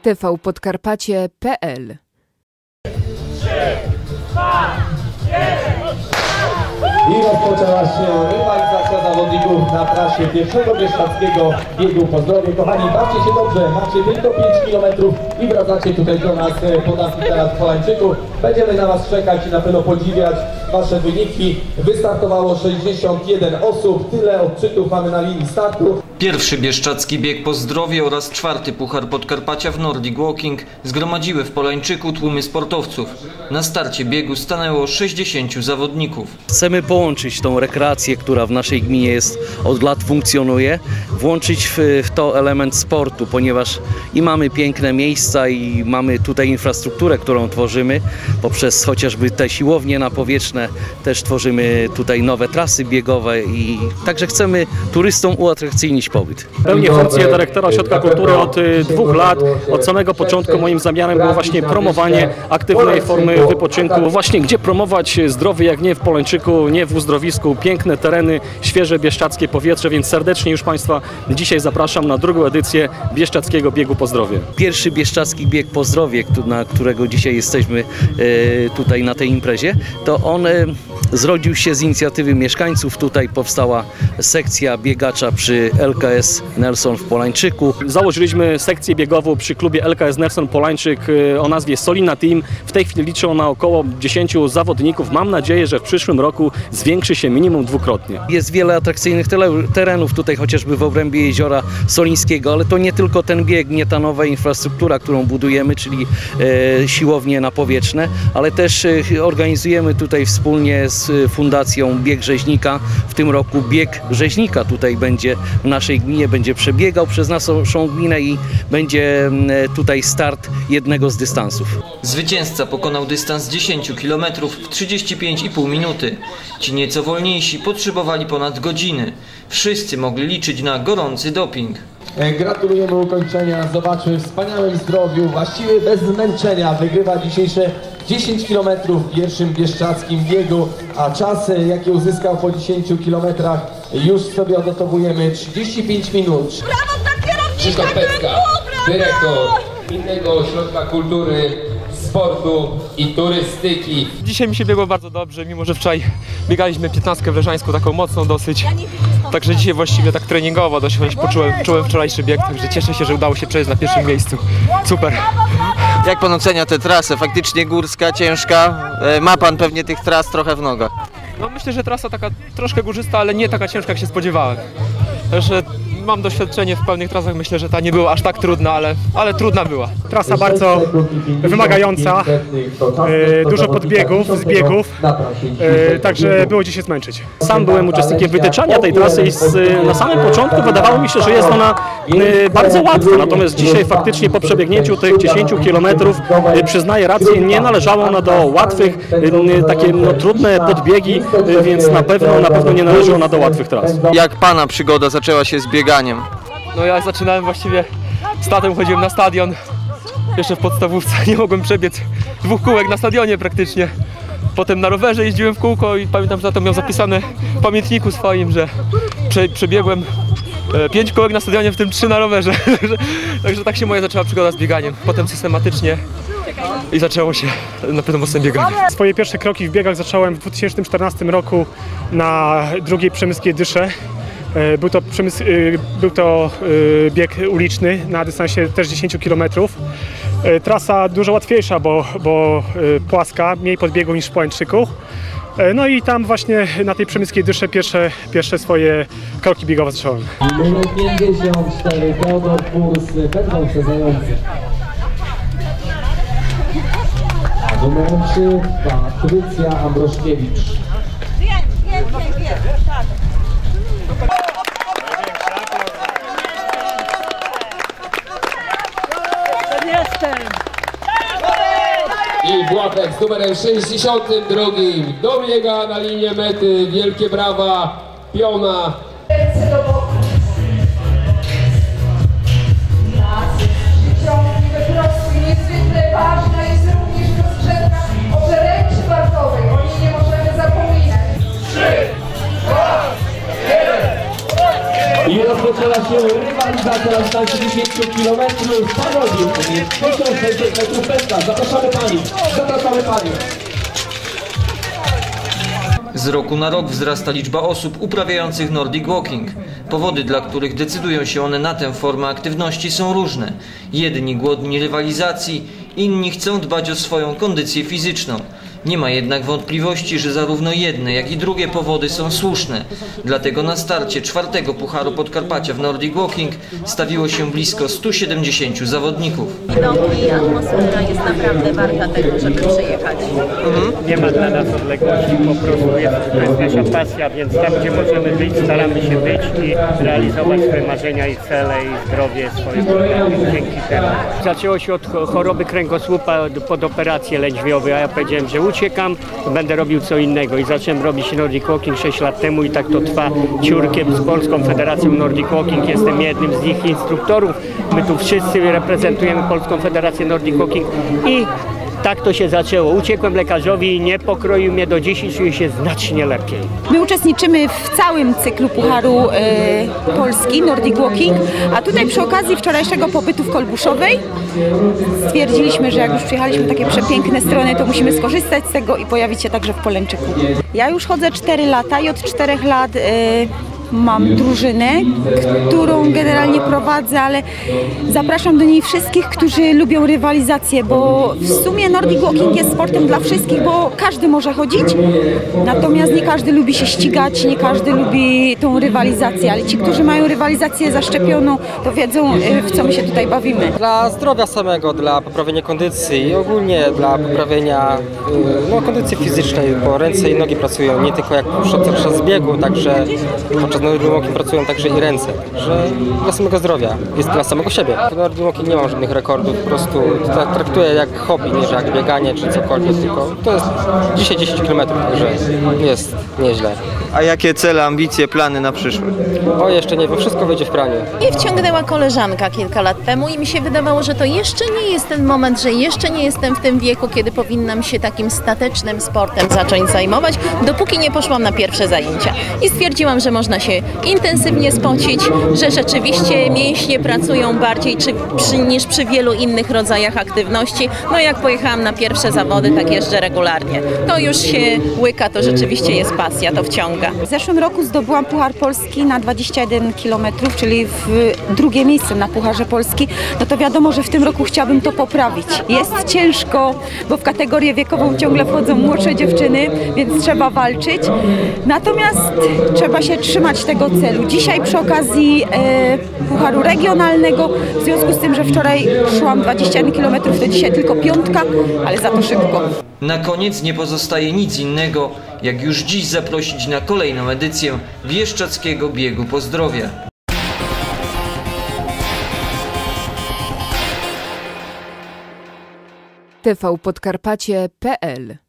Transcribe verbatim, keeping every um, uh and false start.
t v podkarpacie kropka p l. I rozpoczęła się rywalizacja zawodników na trasie pierwszego bieszczadzkiego biegu po zdrowiu. Kochani, bawcie się dobrze, macie tylko pięć kilometrów i wracacie tutaj do nas po naszym teraz w Polańczyku. Będziemy na was czekać i na pewno podziwiać wasze wyniki. Wystartowało sześćdziesiąt jeden osób, tyle odczytów mamy na linii startu. Pierwszy bieszczadzki bieg po zdrowie oraz czwarty Puchar Podkarpacia w Nordic Walking zgromadziły w Polańczyku tłumy sportowców. Na starcie biegu stanęło sześćdziesięciu zawodników. Chcemy połączyć tą rekreację, która w naszej gminie jest, od lat funkcjonuje, włączyć w, w to element sportu, ponieważ i mamy piękne miejsca i mamy tutaj infrastrukturę, którą tworzymy poprzez chociażby te siłownie napowietrzne, też tworzymy tutaj nowe trasy biegowe i także chcemy turystom uatrakcyjnić pobyt. Pełnię funkcję dyrektora Ośrodka Kultury od dwóch lat. Od samego początku moim zamiarem było właśnie promowanie aktywnej formy wypoczynku. Właśnie gdzie promować zdrowie, jak nie w Polańczyku, nie w uzdrowisku. Piękne tereny, świeże bieszczadzkie powietrze, więc serdecznie już Państwa dzisiaj zapraszam na drugą edycję Bieszczadzkiego Biegu po zdrowie. Pierwszy Bieszczadzki Bieg po zdrowie, na którego dzisiaj jesteśmy tutaj na tej imprezie, to on zrodził się z inicjatywy mieszkańców. Tutaj powstała sekcja biegacza przy L K S Nelson w Polańczyku. Założyliśmy sekcję biegową przy klubie L K S Nelson Polańczyk o nazwie Solina Team. W tej chwili liczy ona około dziesięciu zawodników. Mam nadzieję, że w przyszłym roku zwiększy się minimum dwukrotnie. Jest wiele atrakcyjnych terenów tutaj, chociażby w obrębie Jeziora Solińskiego, ale to nie tylko ten bieg, nie ta nowa infrastruktura, którą budujemy, czyli e, siłownie napowietrzne, ale też e, organizujemy tutaj wspólnie z Fundacją Bieg Rzeźnika. W tym roku bieg Rzeźnika tutaj będzie w naszej gminie, będzie przebiegał przez naszą gminę i będzie tutaj start jednego z dystansów. Zwycięzca pokonał dystans dziesięć kilometrów w trzydzieści pięć i pół minuty. Ci nieco wolniejsi potrzebowali ponad godziny. Wszyscy mogli liczyć na gorący doping. Gratulujemy ukończenia, zobaczmy w wspaniałym zdrowiu, właściwie bez zmęczenia wygrywa dzisiejsze dziesięć kilometrów w pierwszym bieszczadzkim biegu, a czas, jaki uzyskał po dziesięciu kilometrach, już sobie odnotowujemy trzydzieści pięć minut. Brawo dla kierownika! Krzysztof Pecka, dyrektor Innego Ośrodka Kultury, Sportu i Turystyki. Dzisiaj mi się biegło bardzo dobrze, mimo że wczoraj biegaliśmy piętnastkę w Leżańsku, taką mocną dosyć. Także dzisiaj właściwie tak treningowo dość poczułem czułem wczorajszy bieg, także cieszę się, że udało się przejść na pierwszym miejscu. Super. Jak pan ocenia tę trasę? Faktycznie górska, ciężka. Ma pan pewnie tych tras trochę w nogach. No myślę, że trasa taka troszkę górzysta, ale nie taka ciężka, jak się spodziewałem. Także mam doświadczenie w pełnych trasach, myślę, że ta nie była aż tak trudna, ale, ale trudna była. Trasa bardzo wymagająca, e, dużo podbiegów, zbiegów, e, także było gdzie się zmęczyć. Sam byłem uczestnikiem wytyczania tej trasy i z, na samym początku wydawało mi się, że jest ona e, bardzo łatwa, natomiast dzisiaj faktycznie po przebiegnięciu tych dziesięciu kilometrów, e, przyznaję rację, nie należało ona do łatwych, e, takie no, trudne podbiegi, e, więc na pewno, na pewno nie należy ona do łatwych tras. Jak pana przygoda zaczęła się z bieganiem? No ja zaczynałem właściwie, z tatą chodziłem na stadion, jeszcze w podstawówce nie mogłem przebiec dwóch kółek na stadionie praktycznie. Potem na rowerze jeździłem w kółko i pamiętam, że tato miał zapisane w pamiętniku swoim, że prze, przebiegłem pięć kółek na stadionie, w tym trzy na rowerze. Także tak się moja zaczęła przygoda z bieganiem. Potem systematycznie i zaczęło się na pewno mocnym bieganiem. Swoje pierwsze kroki w biegach zacząłem w dwa tysiące czternastym roku na drugiej Przemyskiej Dysze. Był to, przemysł, był to bieg uliczny na dystansie też dziesięciu kilometrów. Trasa dużo łatwiejsza, bo, bo płaska, mniej podbiegu niż w Polańczyku. No i tam właśnie na tej Przemyskiej Dysze pierwsze, pierwsze swoje kroki biegowe zacząłem. Numer pięćdziesiąt cztery, Teodor Kurs, będą przeznający. A numerem trzy, Patrycja Ambroszkiewicz. Wiem, wiem, wiem, wiem, tak. I Błatek z numerem sześćdziesiątym drugim dobiega na linię mety. Wielkie brawa, piona. Niezwykle ważna jest również rozgrzewka o przeręczy barkowej. O niej nie możemy zapominać. trzy, dwa, jeden. I rozpoczęła się rywalizacja na dystansie dziesięć kilometrów. Panowie, tysiąc sześćset metrów pętla. Zapraszamy Pani, zapraszamy Pani. Z roku na rok wzrasta liczba osób uprawiających Nordic Walking. Powody, dla których decydują się one na tę formę aktywności, są różne. Jedni głodni rywalizacji, inni chcą dbać o swoją kondycję fizyczną. Nie ma jednak wątpliwości, że zarówno jedne, jak i drugie powody są słuszne. Dlatego na starcie czwartego Pucharu Podkarpacia w Nordic Walking stawiło się blisko stu siedemdziesięciu zawodników. Widoki i atmosfera jest naprawdę warta tego, żeby przyjechać. Mhm. Nie ma dla nas odległości, po prostu jest, to jest nasza pasja, więc tam, gdzie możemy być, staramy się być i realizować swoje marzenia i cele i zdrowie swoje dzięki temu. Zaczęło się od choroby kręgosłupa pod operację lędźwiową, a ja powiedziałem, że uciekam, będę robił co innego i zacząłem robić Nordic Walking sześć lat temu i tak to trwa ciurkiem z Polską Federacją Nordic Walking. Jestem jednym z ich instruktorów. My tu wszyscy reprezentujemy Polską Federację Nordic Walking i tak to się zaczęło. Uciekłem lekarzowi i nie pokroił mnie do dziś i czuję się znacznie lepiej. My uczestniczymy w całym cyklu Pucharu e, Polski Nordic Walking, a tutaj przy okazji wczorajszego pobytu w Kolbuszowej stwierdziliśmy, że jak już przyjechaliśmy takie przepiękne strony, to musimy skorzystać z tego i pojawić się także w Polęczyku. Ja już chodzę cztery lata i od czterech lat e, mam drużynę, którą generalnie prowadzę, ale zapraszam do niej wszystkich, którzy lubią rywalizację, bo w sumie Nordic Walking jest sportem dla wszystkich, bo każdy może chodzić, natomiast nie każdy lubi się ścigać, nie każdy lubi tą rywalizację, ale ci, którzy mają rywalizację zaszczepioną, to wiedzą, w co my się tutaj bawimy. Dla zdrowia samego, dla poprawienia kondycji i ogólnie dla poprawienia no, kondycji fizycznej, bo ręce i nogi pracują nie tylko jak podczas biegu, także podczas Nordic Walking pracują także i ręce, że dla samego zdrowia, jest dla samego siebie. W Nordic Walking nie mam żadnych rekordów, po prostu tak traktuję jak hobby, nie że jak bieganie czy cokolwiek, tylko to jest dzisiaj dziesięć kilometrów, także jest nieźle. A jakie cele, ambicje, plany na przyszłość? O, jeszcze nie, bo wszystko wyjdzie w praniu. Mnie wciągnęła koleżanka kilka lat temu i mi się wydawało, że to jeszcze nie jest ten moment, że jeszcze nie jestem w tym wieku, kiedy powinnam się takim statecznym sportem zacząć zajmować, dopóki nie poszłam na pierwsze zajęcia. I stwierdziłam, że można się intensywnie spocić, że rzeczywiście mięśnie pracują bardziej czy, przy, niż przy wielu innych rodzajach aktywności. No jak pojechałam na pierwsze zawody, tak jeżdżę regularnie. To już się łyka, to rzeczywiście jest pasja, to wciąga. W zeszłym roku zdobyłam Puchar Polski na dwadzieścia jeden kilometrów, czyli w drugie miejsce na Pucharze Polski. No to wiadomo, że w tym roku chciałabym to poprawić. Jest ciężko, bo w kategorię wiekową ciągle wchodzą młodsze dziewczyny, więc trzeba walczyć. Natomiast trzeba się trzymać tego celu. Dzisiaj przy okazji e, Pucharu Regionalnego, w związku z tym, że wczoraj szłam dwadzieścia jeden kilometrów, to dzisiaj tylko piątka, ale za to szybko. Na koniec nie pozostaje nic innego, jak już dziś zaprosić na kolejną edycję Bieszczadzkiego Biegu Pozdrowia. T V Podkarpacie kropka p l